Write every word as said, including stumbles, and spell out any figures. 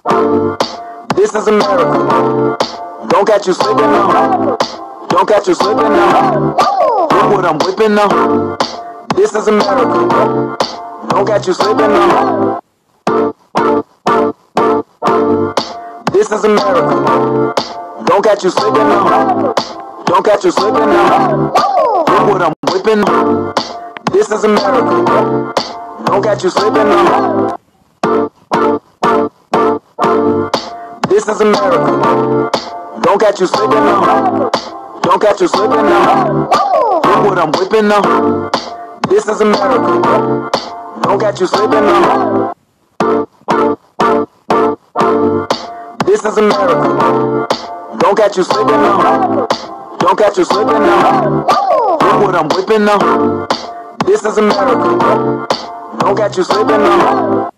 This is America. Don't catch you slipping now. Don't catch you slipping now. Look what I'm whipping now. This is America. Don't catch you slipping now. This is America. Don't catch you slipping now. Don't catch you slipping now. Look what I'm whipping now. This is America. Don't catch you slipping now. This is America. Don't catch you slipping now. Don't catch you slipping now. Look what I'm whipping now. This is America. Don't catch you slipping now. This is America. Don't catch you slipping now. Don't catch you slipping now. Look what I'm whipping now. This is America. Don't catch you slipping now.